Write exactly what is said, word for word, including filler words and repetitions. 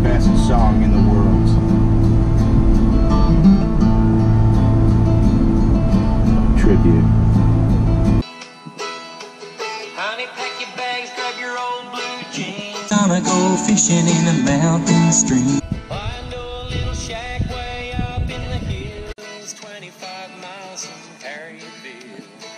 best song in the world. Tribute. Honey, pack your bags, grab your old blue jeans. Gonna go fishing in a mountain stream. Find a little shack way up in the hills, twenty-five miles from Perryville.